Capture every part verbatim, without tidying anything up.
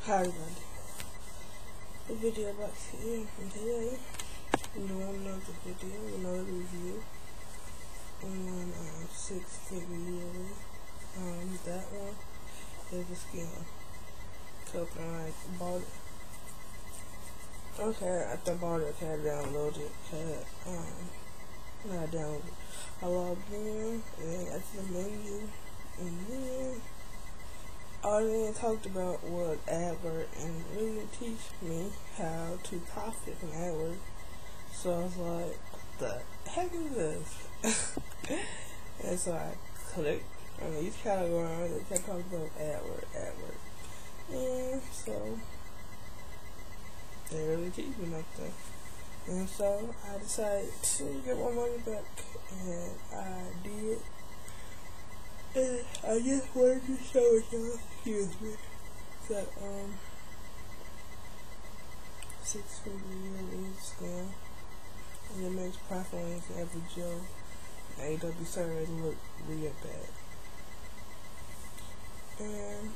Hi everybody. The video about to end from today. I'm doing another video, another review on um, six figure yearly. Um, that one is a scam. Cause I bought it. Okay, after I bought it, I downloaded it. Cause, um, not downloaded it. I logged in and that's the menu, and then all they talked about was Aword and really didn't teach me how to profit from Aword. So I was like, what the heck is this? And so I clicked on each category that kept talking about Aword, Aword. And so they really teach me nothing. And so I decided to get my money back, and I did. And I just wanted to show y'all, excuse me, that um six figure yearly scam, and it makes profit on its average Joe. A W servers look real bad. And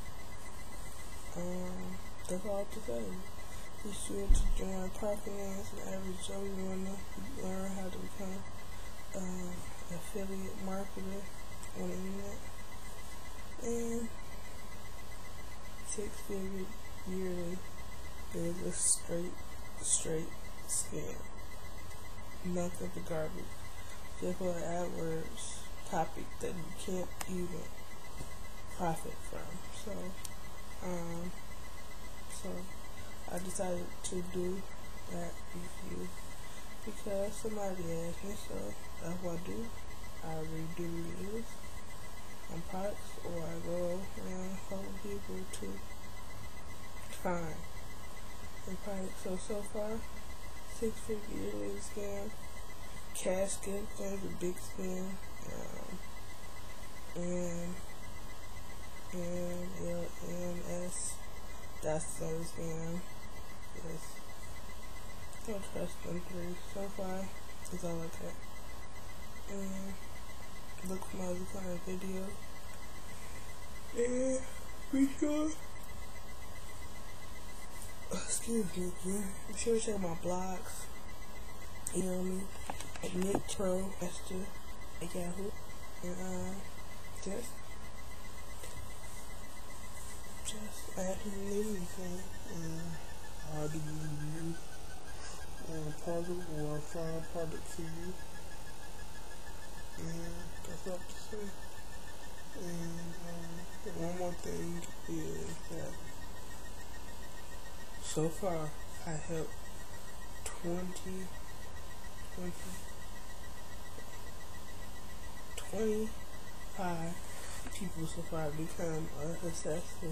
um that's all to say. Be sure to join Profit as an average Joe. You wanna learn how to become um affiliate marketer on the internet, and six figure yearly is a straight straight scam. Nothing but garbage. Just for AdWords topic that you can't even profit from. So um so I decided to do that review because somebody asked me, so that's what I do. I redo reviews on products, or I go around helping people to find the product. So, so far, six figure yearly scam, casket, that's a big scam, um, and, and L M S, that's the other scam. Yes. Don't trust them three. So far, it's all like that. And look for my other kind of video. And be sure, excuse me again, be sure to check my blogs. Email me at nickpro esther at yahoo. And uh, just, just ask me anything. And how do you review a product, or find a product for you? And that's all to say. And um, one more thing is that so far I helped twenty, twenty, twenty-five people so far become a successful,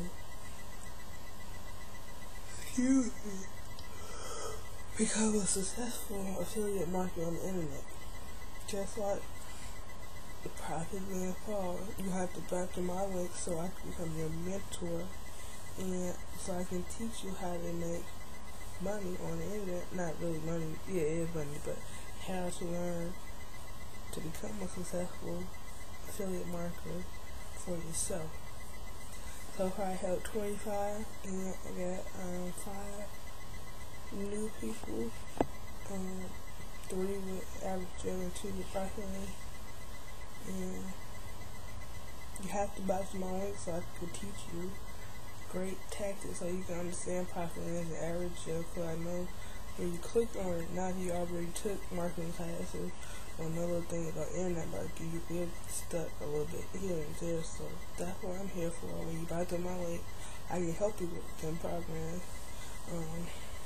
excuse me, become a successful affiliate marketer on the internet. Just like the profit being fall, you have to back to my link so I can become your mentor, and so I can teach you how to make money on the internet. Not really money, yeah, it is money, but how to learn to become a successful affiliate marketer for yourself. So far I helped twenty-five, and I got um, five new people, um, three with average Joe and two with profit. And you have to bounce my link so I can teach you great tactics so you can understand profit as an average Joe. Because I know when you click on it, now you already took marketing classes or another thing about internet marketing, you get stuck a little bit here and there. So that's what I'm here for. When you buy through my link, I can help you with them programs. Um,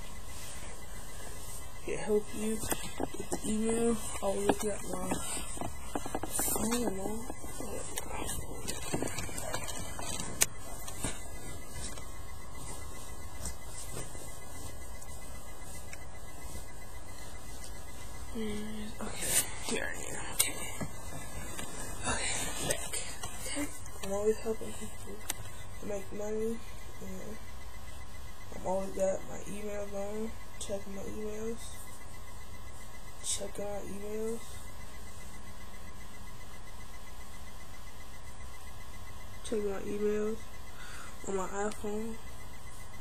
it help you with the email. Always got my I don't know. Okay, here I am. Okay. Okay, back. Okay. I'm always helping people to make money, and I'm always got my emails on, checking my emails, checking out emails. Check my emails on my iPhone.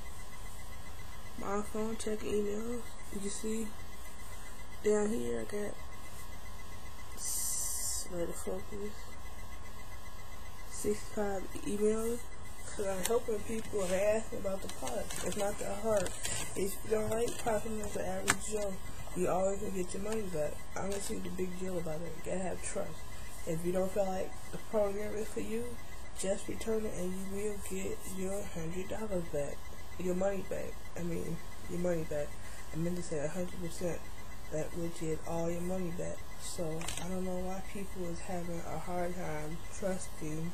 my phone, check emails. You can see down here I got where the focus sixty-five emails. Cause I'm helping people and asking about the product. It's not that hard. If you don't like talking as the average Joe, you always gonna get your money back. I'm gonna see the big deal about it. You gotta have trust. If you don't feel like the program is for you, just return it and you will get your hundred dollars back. Your money back. I mean, your money back. I meant to say a hundred percent. That would get all your money back. So I don't know why people is having a hard time trusting.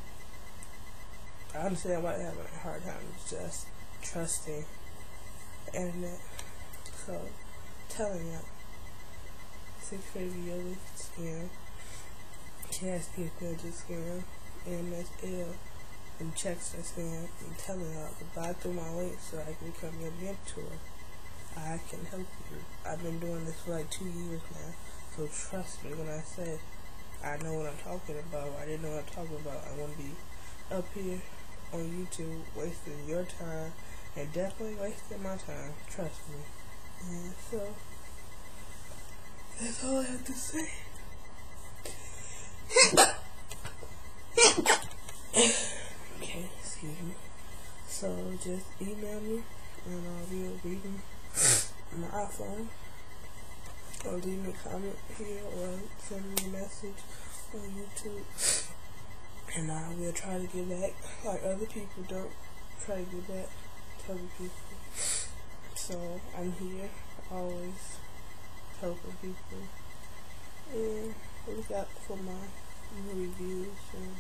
I understand why they're having a hard time just trusting the internet. So telling you, six figure yoga scam, cash gift just scam, M S L, and checks are scam. I'm telling y'all to buy through my link so I can become your mentor. I can help you. I've been doing this for like two years now, so trust me when I say I know what I'm talking about. I didn't know what I'm talking about. I want to be up here on YouTube wasting your time and definitely wasting my time. Trust me. And so that's all I have to say. Okay, excuse me. So just email me and I'll be reading my iPhone, or leave me a comment here, or send me a message on YouTube, and I will try to get back like other people don't try to get back to other people. So I'm here always helping people, and look out for my reviews. And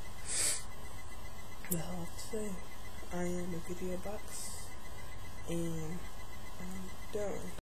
that's all I have to say. I am a video box, and I'm done.